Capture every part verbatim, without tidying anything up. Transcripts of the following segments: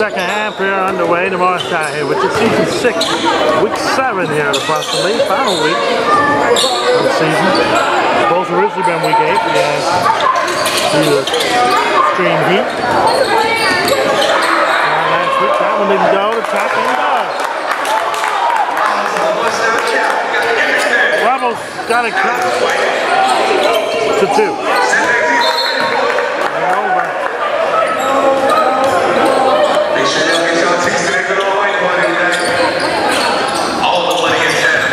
Second half here underway. The Marshall here with the season six, week seven here approximately, final week of the season. Both originally been week eight, we had due to extreme heat. And last week that one didn't go, the track didn't go. Rebels got it cut to two. They're over. All the money is down.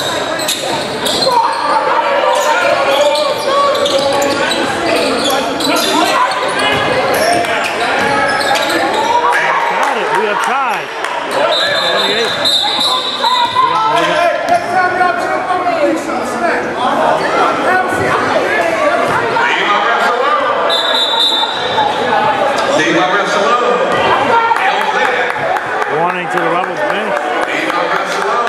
Got it. We are tied. twenty-eight. Leave my refs alone. Warning to the Rebels bench. Leave my refs alone.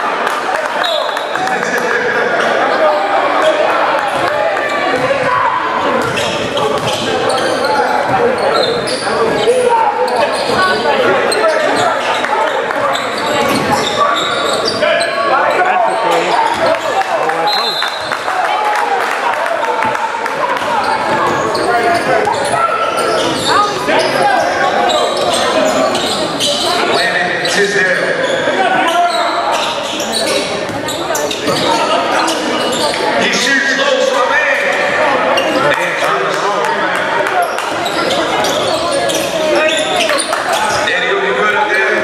That's the three. Over close. Landon Tisdale. He shoots close for a man. Man, Thomas wrong. Danny, you good up there?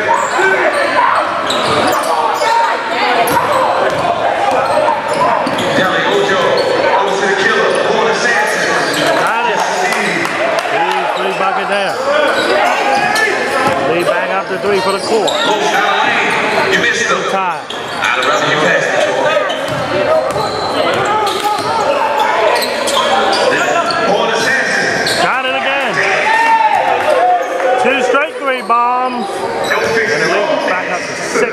Delly Ojo, over to the killer, Warner Sampson. Got it. Three, three bucket there. Lead back up to three for the core. Close down the lane. You missed him. Tie. Out of rubber, you passed it, Troy. Warner Sampson. Got it again. Two straight three bombs. No fix And the it. lead back up to six.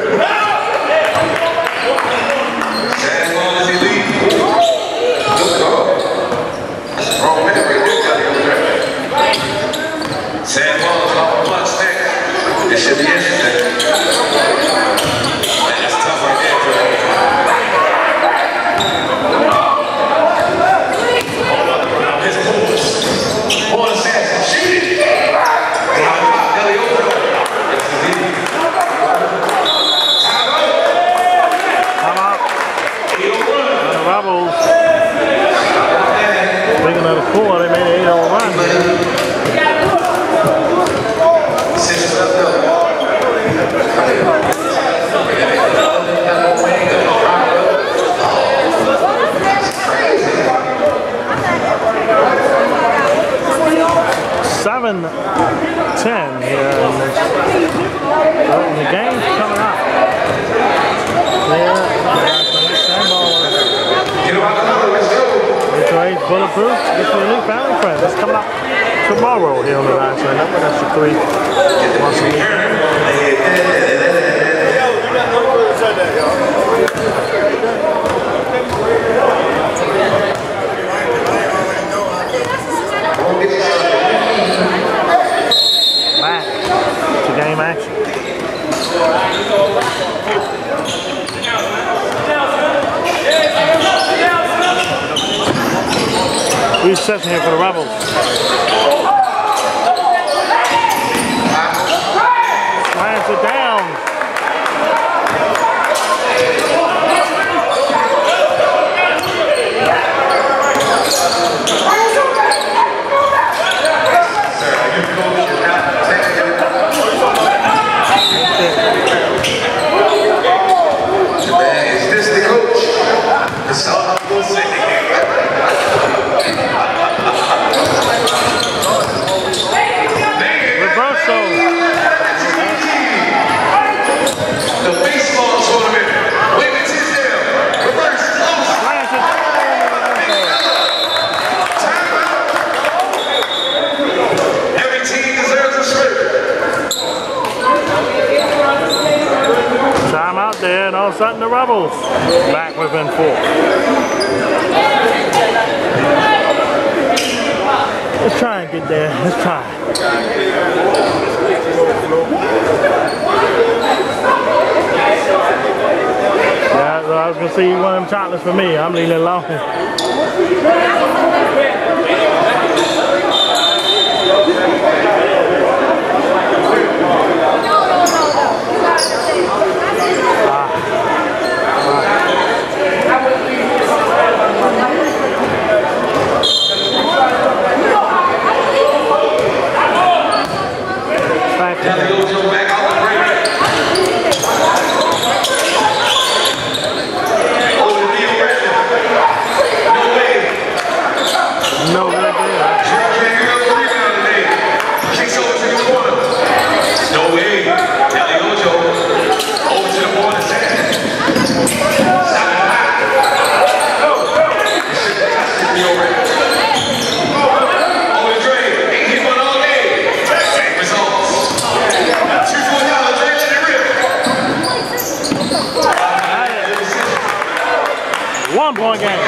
Sad ball as he leaves. Good call. That's the wrong man right there, Delly Ojo. Sad ball is off the clutch neck. It should be interesting. Man, that's tough right there, Troy. His moves. Warner Sampson, shoot it. Delly Ojo. Yes, indeed. Come up. And the Rebels. Speaking of the core, they made an eight oh run. Six left up. seven ten here in this. Oh, and the game's coming up. There. You know what? Let's go. It's your age bulletproof. It's your elite family friend. That's coming up tomorrow here on the Last Line Network. That's your three. Once a week. Back to game action. Resetting here for the Rebels. Slams it down. Man, is this the coach? That's all I'm gonna say. Reversal. The baseball tournament. Landon Tisdale. Reverse. Close. Slams it. Timeout. Every team deserves a script. Time out there, and all of a sudden the Rebels back within four. Let's try and get there. Let's try. I was gonna see one of them chocolates for me. I'm leaving it alone. One point game.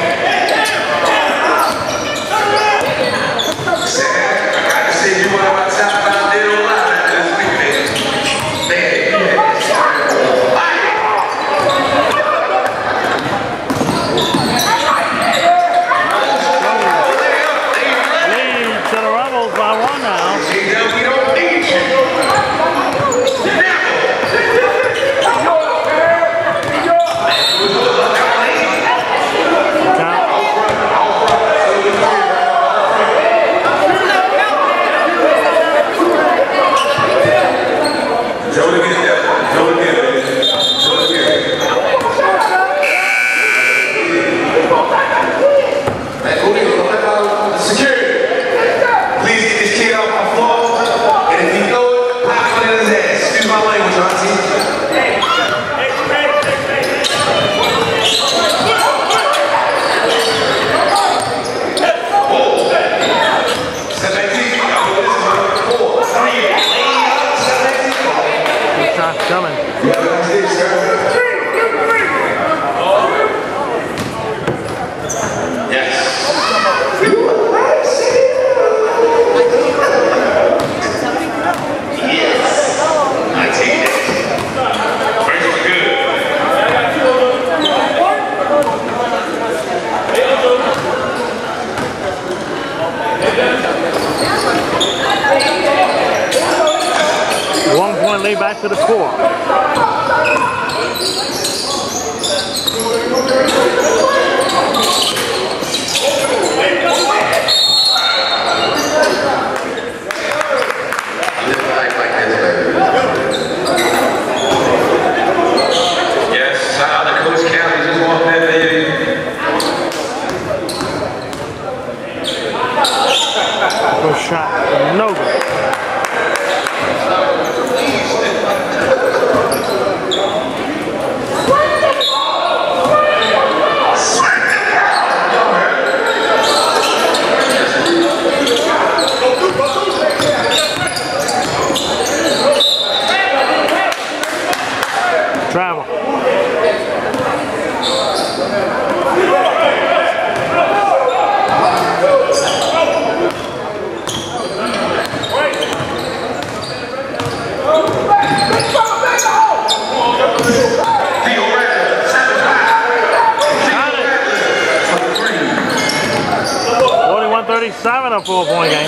Lead to the Rebels by one now. Coming. One point lead back to the score. Yes, uh, the Coach County just walked that baby. Good shot, no good. Travel. forty-one thirty-seven, a four-point game.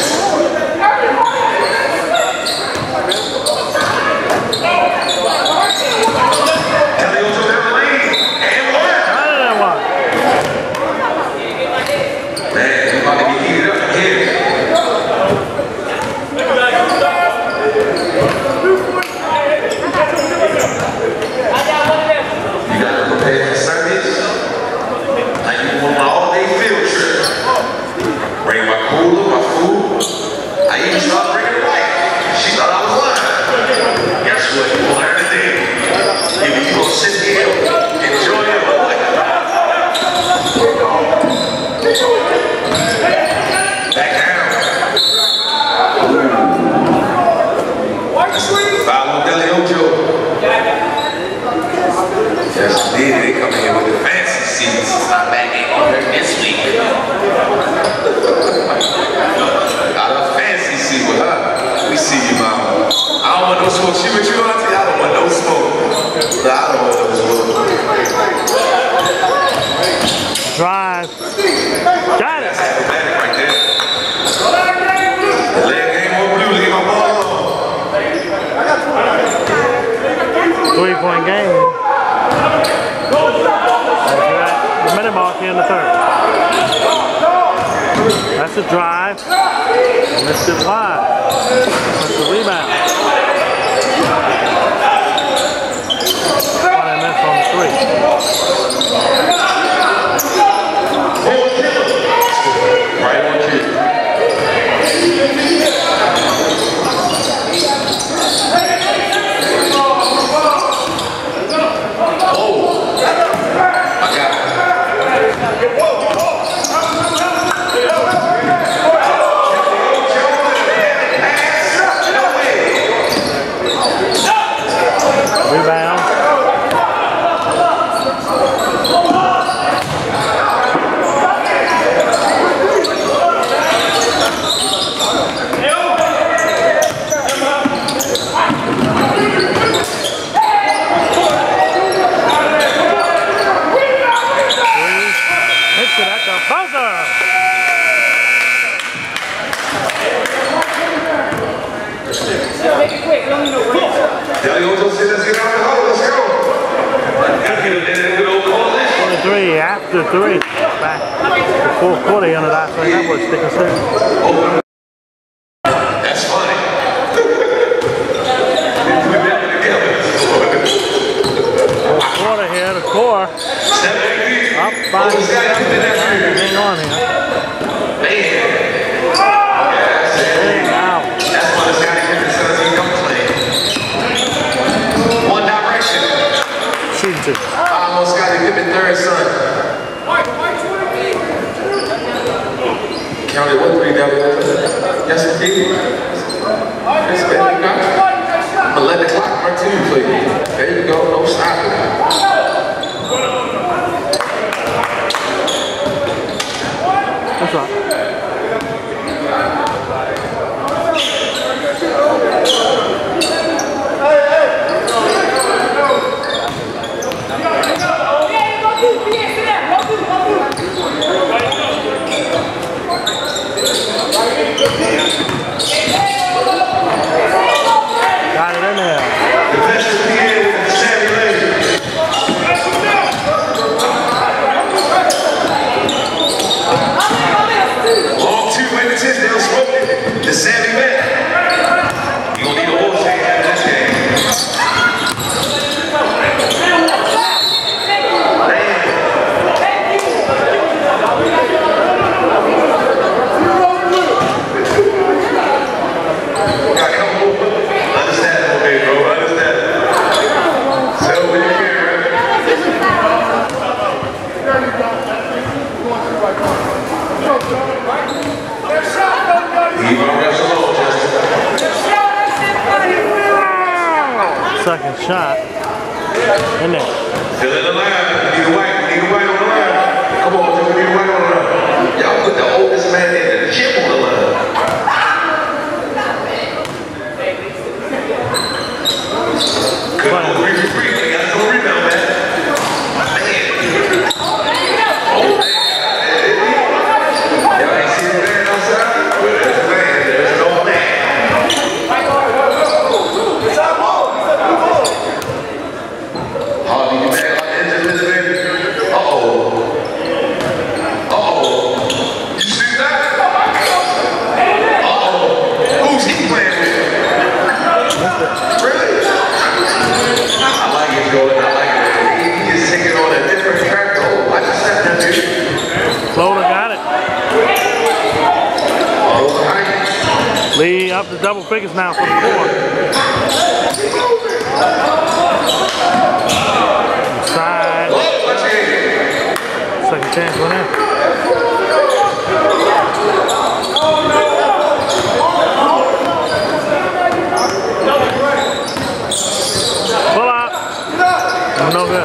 So Three-point game. The minute mark here in the third. That's a drive. Missed it wide. That's the rebound. And I missed on the three. Right on cue. Rebound. Hits it at the buzzer. Make it quick, don't know what. twenty-three after three. Back. The fourth quarter under that thing. That was stick and stick. That's funny. Fourth quarter here, the core. Up by seven. Hang on here. Man. Wow. That's why this guy can seventeen come play. One direction. Shooting two. I almost got to give it third son. Counted what three down there? Yes, indeed. Yes, baby. I'm gonna let the clock run to you, please. There you go. No stopping. That's right. Got it in there. Defensive P A with Sammy Lane. Long two witnesses, they'll smoke it. The Sammy Lane. You gonna need a whole shake out of this game. Second shot. In there. Still in the line. Need a white. Need a white on the line. Come on, we need a white on the line. Y'all put the oldest man in the chip on the line. Good one. Three for three. They got no rebound, man. Man. Oh, man. Y'all ain't seen the man outside? Well, there's a man. There's no man. Harvey, you mad about the engine, Mister Baby? Uh-oh. Uh-oh. You see that? Uh-oh. Who's he playing with? Really? I like it, Jordan. I like it. He, he is taking on a different track, though. I just said that, dude. Floater got it. All right. Lee up to double figures now for the four. Side. Second chance went in. Pull out. No good.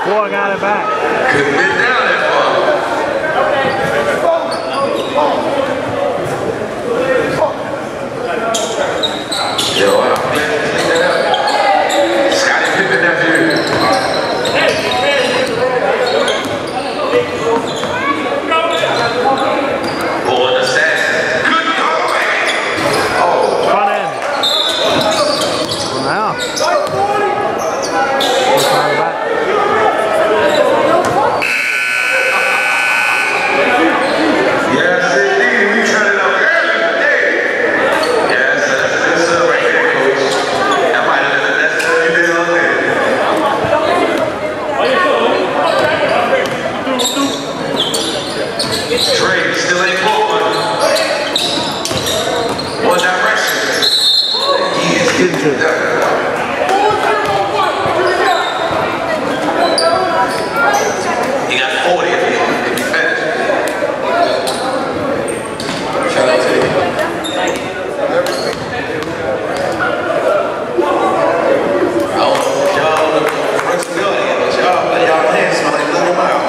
Boy got it back. Couldn't get down that far. Yo, I'm glad you cleaned that up. Scottie Pippen nephew. Pulling the stats. Good dog. Oh. Front end. Now. Yes, indeed. We turned it up early today. Yes, that's good stuff right there, coach. That might have been the best time you did all day. Trey still ain't forward. One direction. He is getting it done. He got forty if he, if he finished. Shout out to you. I don't know if y'all know the flexibility, but y'all, but y'all hands smell like little miles.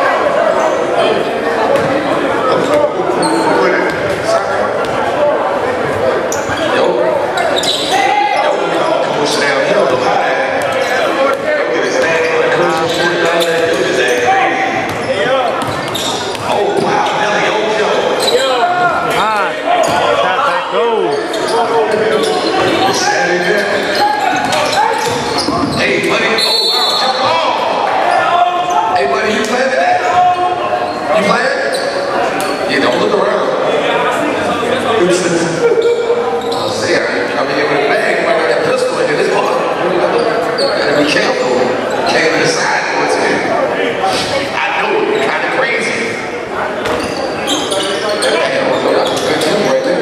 Yo. Yo, we all coach down here, look how that. Look at his name, look at his shit, look at that dude, his ass crazy. Oh, wow, Nelly, oh, yo. Ah, shot back goal. Hey, buddy, oh, wow, jump on. Hey, buddy, you playing today? You playing? Yeah, don't look around. Oh, see, I come here with a bag, I got that pistol in here, this part. Gotta be careful. Came to the side towards me. I know it, you're kind of crazy. Damn, that's a good team right there.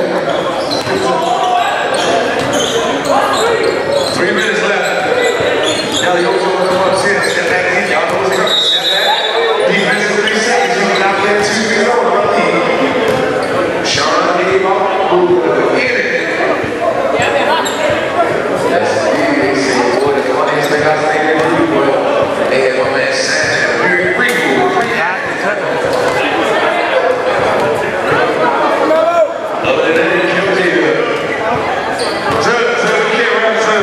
Three minutes left. Now the Oaks over come upstairs, step back in, y'all know what's coming. Step back. Defense is three seconds, you can out there two feet over, brother. Sean gave off, hit it. Yes, they say, boy, the funniest thing I say they do, boy. They had my man Sam, very grateful. Other than that, he killed you. Sir, sir, we can't run, sir.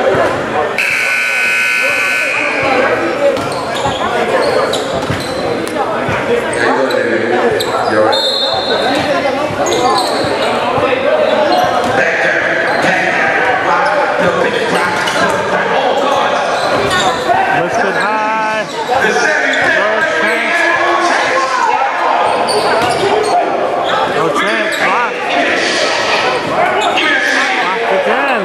How you doing, baby? You all right? Back there, back there, rock, the big rock, oh God. Lifted high. The seven, No chance. Block. Blocked again.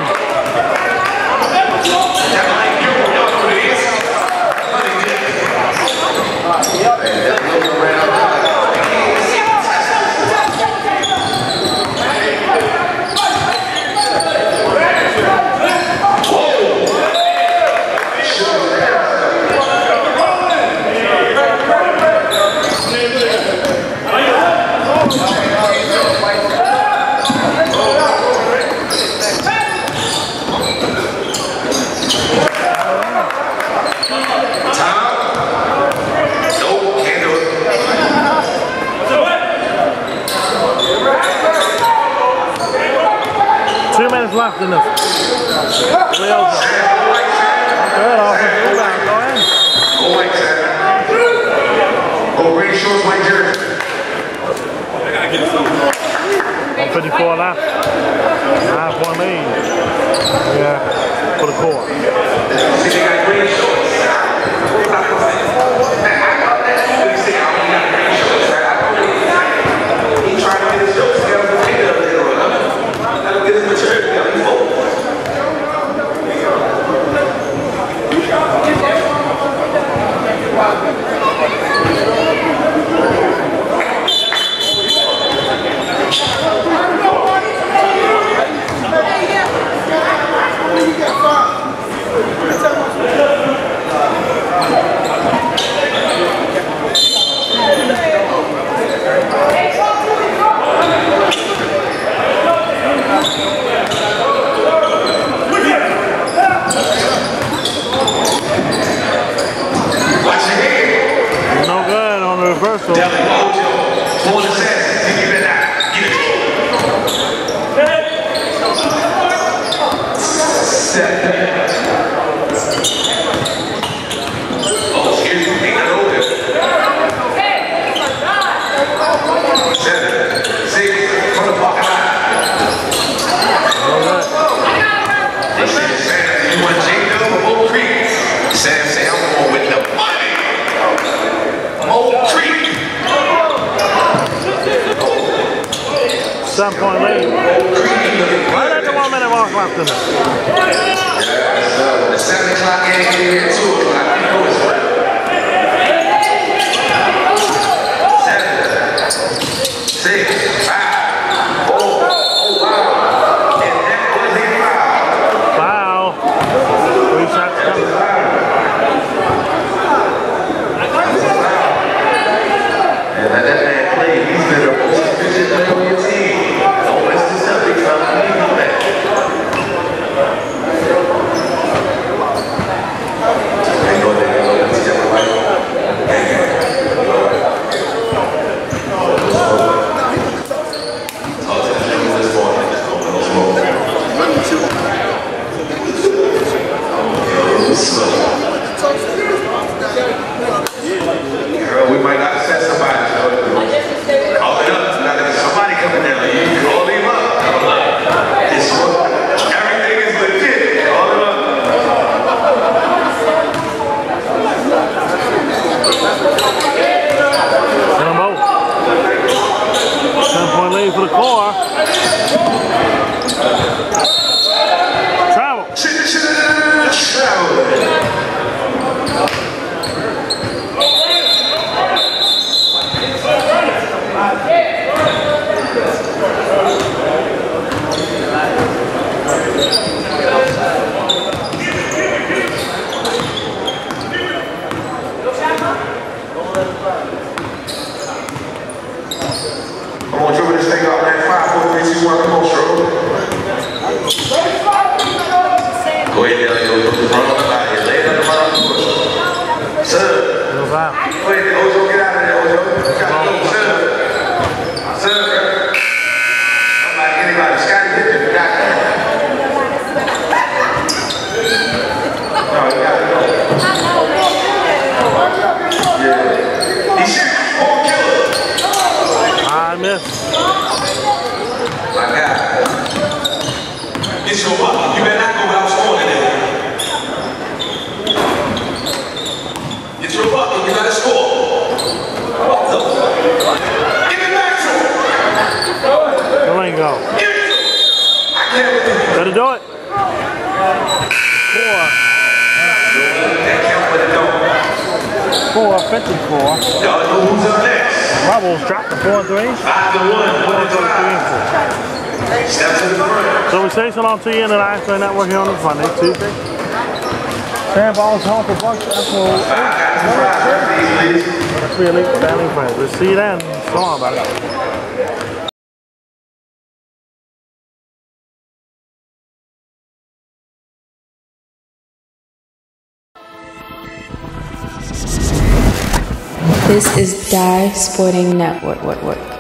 Two minutes left in this. Wheels. Good offensive rebound. Go in. Go white, sir. Go green shorts, white jersey. one fifty-four left. Nine point lead. Yeah. For the core. See, they got green shorts. He trying to get his shorts together for me to run. Let him get his material together. He's old. Baltimore with the money. Mo Creek. Seven point lead. Right at the one minute mark left in it. The seven o'clock game here at two o'clock. You know it's right. Seven, six, five, four. Oh wow! And that was a foul. Foul. Three shots coming. And let that man play. He's been a most efficient player on your team. Don't miss the Celtics. I'm leaving you back. Ain't no day, ain't no day. See everybody? Hey, hey. Talk to the gentleman this morning. Let's go, let's go. Girl, we might not set somebody. Call it up. Somebody coming down. You call him up. It's everything is legit. Call him up. Send them both. Ten point lead for the core. Travel. Travel. Come on, dribble this thing out, man. Five, four, three, two, one. Come on, Stroke. Go ahead, Delio. Run on the line here. Lay it on the line. Push. Sir. No foul. Go ahead, Ojo. Get out of there, Ojo. Got to go, sir. Sir. Somebody, anybody. Scotty hit it. Got that. No, you got to go. Yeah. He shoots. Four killers. I miss. My God. It's your papa. You better not go without scoring today. It's your papa. You gotta score. What the fuck? Give it back to him. Malengo. Give it to him. I can't believe it. Better do it. Four. That count, but it don't. Four. fifty-four. Y'all know who's up next. Rebels dropped the four threes. Five to one. One to five. Step to the front. So we say so long to you in the Lifestyle Network here on the Monday, Tuesday. Sandballs home for Bucks. That's what Five guys to five. Please, please. That's really family friends. We'll see you then. So long about it. This is Die Sporting Network. What, what?